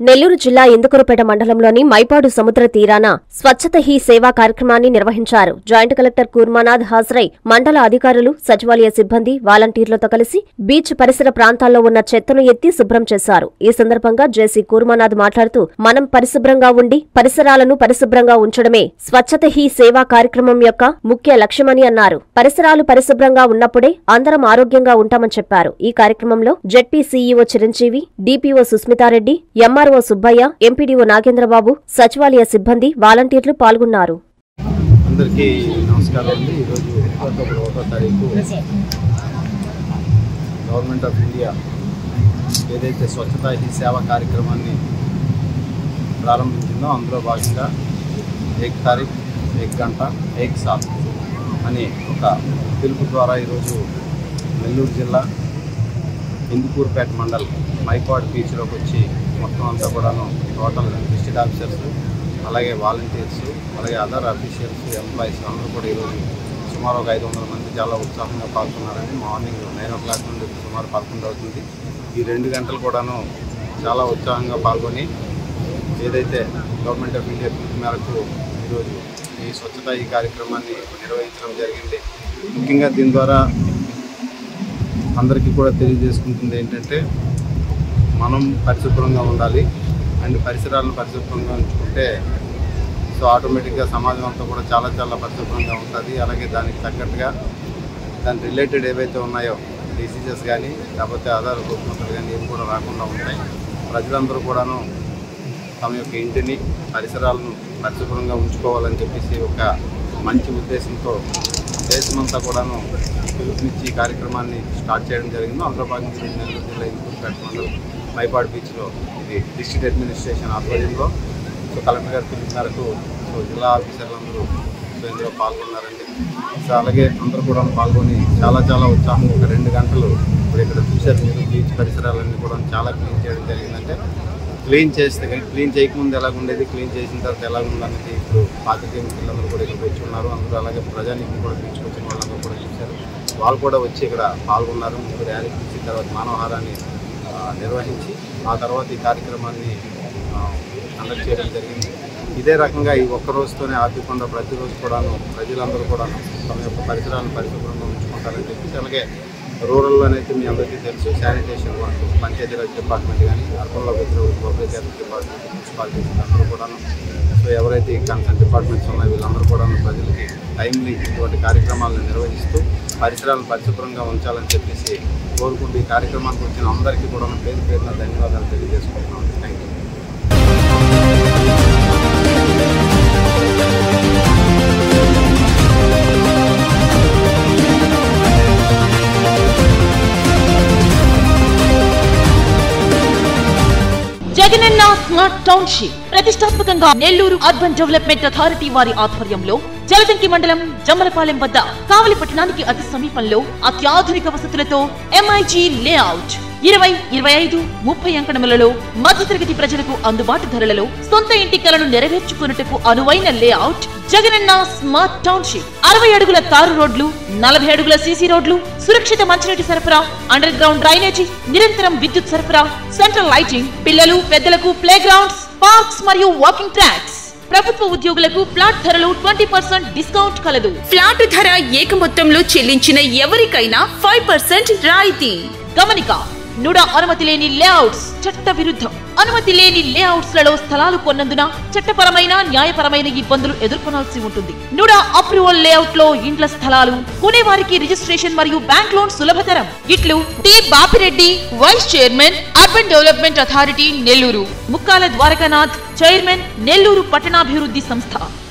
నెల్లూరు జిల్లా ఇందుకూరుపేట మండలంలోని మైపాడు సముద్ర తీరాన స్వచ్ఛత హీ సేవా కార్యక్రమాన్ని నిర్వహించారు. జాయింట్ కలెక్టర్ కూర్మానాథ్ హాజరై మండల అధికారులు, సచివాలయ సిబ్బంది, వాలంటీర్లతో కలిసి బీచ్ పరిసర ప్రాంతాల్లో ఉన్న చెత్తను ఎత్తి శుభ్రం చేశారు. ఈ సందర్భంగా జేసీ కూర్మానాథ్ మాట్లాడుతూ, మనం పరిశుభ్రంగా ఉండి పరిసరాలను పరిశుభ్రంగా ఉంచడమే స్వచ్ఛత హీ సేవా కార్యక్రమం యొక్క ముఖ్య లక్ష్యమని అన్నారు. పరిసరాలు పరిశుభ్రంగా ఉన్నప్పుడే అందరం ఆరోగ్యంగా ఉంటామని చెప్పారు. ఈ కార్యక్రమంలో ZP CEO Chiranjeevi, DPO Susmitha Reddy, MRO Subbaiah, MPDO Nagendra Babu, సచివాలయ సిబ్బంది, వాలంటీర్లు పాల్గొన్నారు. అందరికీ నమస్కారం అండి. ఈరోజు అక్టోబర్ 1వ తారీఖు గవర్నమెంట్ ఆఫ్ ఇండియా ఏదైతే స్వచ్ఛతా హీ సేవ కార్యక్రమాన్ని ప్రారంభించిందో అందులో భాగంగా ఏక్ తారీఖ్, ఏక్ గంట, ఏక్ సాత్ అనే ఒక పిలుపు ద్వారా ఈరోజు నెల్లూరు జిల్లా ఇందుకూరుపేట మండల్ మైపాడ్ బీచ్లోకి వచ్చి మొత్తం అంతా కూడాను టోటల్ డిస్ట్రిక్ట్ ఆఫీసర్స్, అలాగే వాలంటీర్స్, అలాగే అదర్ అఫీషియల్స్, ఎంప్లాయీస్ అందరూ కూడా ఈరోజు సుమారు ఒక 500 మంది చాలా ఉత్సాహంగా పాల్గొన్నారని. మార్నింగ్ 9 o'clock నుండి సుమారు 11 అవుతుంది. ఈ 2 గంటలు కూడాను చాలా ఉత్సాహంగా పాల్గొని ఏదైతే గవర్నమెంట్ ఆఫ్ ఇండియా పిలుపు మేరకు ఈరోజు ఈ స్వచ్ఛత ఈ కార్యక్రమాన్ని నిర్వహించడం జరిగింది. ముఖ్యంగా దీని ద్వారా అందరికీ కూడా తెలియజేసుకుంటుంది ఏంటంటే, మనం పరిశుభ్రంగా ఉండాలి అండ్ పరిసరాలను పరిశుభ్రంగా ఉంచుకుంటే సో ఆటోమేటిక్గా సమాజం అంతా కూడా చాలా చాలా పరిశుభ్రంగా ఉంటుంది. అలాగే దానికి తగ్గట్టుగా దాని రిలేటెడ్ ఏవైతే ఉన్నాయో డిసీజెస్ కానీ లేకపోతే అదర్ రుగ్మతలు కానీ ఏవి కూడా రాకుండా ఉంటాయి. ప్రజలందరూ కూడాను తమ యొక్క ఇంటిని, పరిసరాలను పరిశుభ్రంగా ఉంచుకోవాలని చెప్పేసి ఒక మంచి ఉద్దేశంతో దేశమంతా కూడాను పిలుపునిచ్చి కార్యక్రమాన్ని స్టార్ట్ చేయడం జరిగింది. అందులో భాగంగా నెల్లూరు జిల్లా ఇందుకూరుపేట మండలం మైపాడ్ బీచ్లో ఇది డిస్ట్రిక్ట్ అడ్మినిస్ట్రేషన్ ఆధ్వర్యంలో సో కలెక్టర్ గారి పిలుపు మేరకు సో జిల్లా ఆఫీసర్లందరూ సో ఇందులో పాల్గొన్నారండి. సో అలాగే అందరూ కూడా పాల్గొని చాలా చాలా ఉత్సాహంగా ఒక 2 గంటలు ఇప్పుడు ఇక్కడ చూశారు మీరు బీచ్ పరిసరాలన్నీ కూడా చాలా క్లీన్ చేయడం జరిగిందంటే, క్లీన్ చేస్తే కానీ క్లీన్ చేయకముందు ఎలాగుండేది, క్లీన్ చేసిన తర్వాత ఎలాగుందనేది ఇప్పుడు పాతికేయ పిల్లలందరూ కూడా ఇక్కడ వచ్చి ఉన్నారు. అందరూ అలాగే ప్రజానికి కూడా బీచ్కి వచ్చిన వాళ్ళందరూ కూడా చూశారు. వాళ్ళు కూడా వచ్చి ఇక్కడ పాల్గొన్నారు. ముందు ర్యాలీ తీసిన తర్వాత మానవహారాన్ని నిర్వహించి ఆ తర్వాత ఈ కార్యక్రమాన్ని కండక్ట్ చేయడం జరిగింది. ఇదే రకంగా ఈ ఒక్క రోజుతోనే ఆపకుండా ప్రతిరోజు కూడాను ప్రజలందరూ కూడా తమ యొక్క పరిసరాలను పరిశుభ్రంగా ఉంచుకుంటారని చెప్పేసి, అలాగే రూరల్లోనైతే మీ అందరికీ తెలుసు శానిటేషన్ వర్క్ పంచాయతీరాజ్ డిపార్ట్మెంట్ కానీ, అర్బన్లో వచ్చిన పబ్లిక్ హెల్త్ డిపార్ట్మెంట్, మున్సిపాలిటీస్ అందరూ కూడాను సో ఎవరైతే ఈ కన్సర్న్ డిపార్ట్మెంట్స్ ఉన్నాయో వీళ్ళందరూ కూడా ప్రజలకి టైమ్లీ ఇటువంటి కార్యక్రమాలను నిర్వహిస్తూ పరిసరాలను పరిశుభ్రంగా ఉంచాలని చెప్పేసి కోరుకుంటూ ఈ కార్యక్రమానికి వచ్చిన అందరికీ కూడా పేరు పేరున ధన్యవాదాలు తెలియజేసుకుంటున్నాం. Thank you. Jagananna smart township ప్రతిష్టాత్మకంగా నెల్లూరు అర్బన్ డెవలప్మెంట్ అథారిటీ వారి ఆధ్వర్యంలో జలదంకి మండలం జమ్మలపాలెం వద్ద కావలి పట్టణానికి అతి సమీపంలో అత్యాధునిక వసతులతో ఎంఐజీ లేఅవుట్ 20, 25, 30 అంకణములలో మధ్యతరగతి ప్రజలకు అందుబాటు ధరలలో సొంత ఇంటి కలను నెరవేర్చుకున్నట్టుకు అనువైన లేఅవుట్ జగనన్న స్మార్ట్ టౌన్షిప్. 60 అడుగుల తారు రోడ్లు, 40 అడుగుల సీసీ రోడ్లు, సురక్షిత మంచినీటి సరఫరా, అండర్ గ్రౌండ్ డ్రైనేజీ, నిరంతరం విద్యుత్ సరఫరా, సెంట్రల్ లైటింగ్, పిల్లలు పెద్దలకు ప్లే గ్రౌండ్స్, పార్క్స్ మరియు వాకింగ్ ట్రాక్స్. ప్రభుత్వ ఉద్యోగులకు ఫ్లాట్ ధరలు 20% డిస్కౌంట్ కలదు. ఫ్లాట్ ధర ఏక మొత్తంలో చెల్లించిన ఎవరికైనా 5% రాయితీ. గమనిక: నుడా అనుమతి లేని లేఅవుట్స్ చట్ట విరుద్ధం. అనుమతి లేని లేఅవుట్స్ లలో స్థలాలు కొన్నందున చట్టపరమైన, న్యాయపరమైన ఇబ్బందులు ఎదుర్కొనాల్సి ఉంటుంది. నుడా అప్రూవల్ లేఅవుట్ లో ఇండ్ల స్థలాలు కొనేవారికి రిజిస్ట్రేషన్ మరియు బ్యాంక్ లోన్ సులభతరం. ఇట్లు T Bapireddy, vice chairman, urban development authority Nellore. Mukkala Dwarakanath, chairman, Nellore పట్టణాభివృద్ధి సంస్థ.